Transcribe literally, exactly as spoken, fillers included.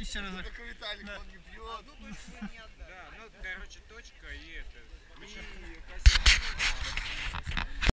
еще разок. Как Виталик, Да. он не пьет. Одну точку мы не отдали. Да, ну, короче,